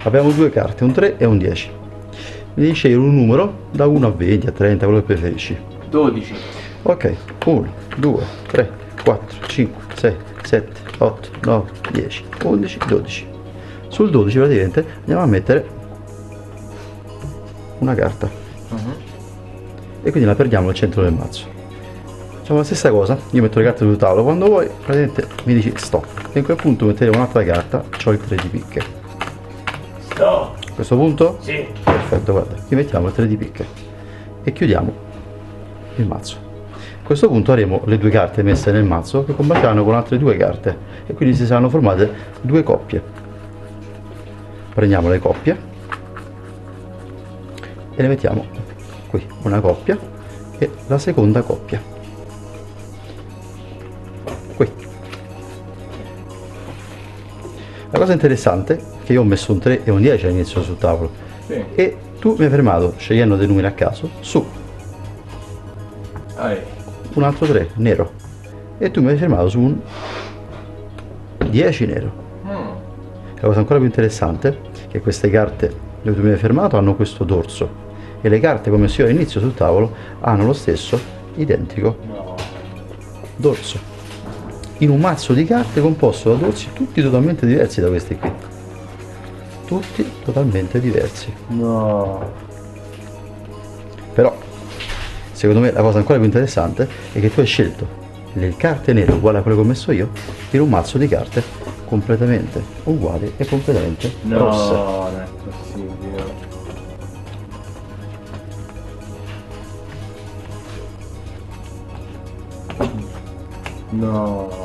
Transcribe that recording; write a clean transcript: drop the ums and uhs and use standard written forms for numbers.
abbiamo due carte, un 3 e un 10. Mi devi scegliere un numero da 1 a 20, a 30, quello che preferisci. 12. Ok, 1, 2, 3, 4, 5, 6, 7, 8, 9, 10, 11, 12. Sul 12 praticamente andiamo a mettere una carta e quindi la perdiamo al centro del mazzo. Facciamo la stessa cosa, io metto le carte sul tavolo, quando vuoi praticamente mi dici stop e in quel punto metteremo un'altra carta, c'ho il 3 di picche. Stop. A questo punto? Sì. Perfetto, guarda, qui mettiamo il 3 di picche e chiudiamo il mazzo. A questo punto avremo le due carte messe nel mazzo che combatteranno con altre due carte e quindi si saranno formate due coppie. Prendiamo le coppie e le mettiamo qui, una coppia e la seconda coppia qui. La cosa interessante è che io ho messo un 3 e un 10 all'inizio sul tavolo, Sì. e tu mi hai fermato scegliendo dei numeri a caso su un altro 3 nero e tu mi hai fermato su un 10 nero. La cosa ancora più interessante è che queste carte dove tu mi hai fermato hanno questo dorso e le carte come messo io all'inizio sul tavolo hanno lo stesso identico dorso in un mazzo di carte composto da dorsi tutti totalmente diversi da questi qui, tutti totalmente diversi. No. Però secondo me la cosa ancora più interessante è che tu hai scelto le carte nere uguali a quelle che ho messo io in un mazzo di carte completamente uguali e completamente rosse. No, non è possibile. No.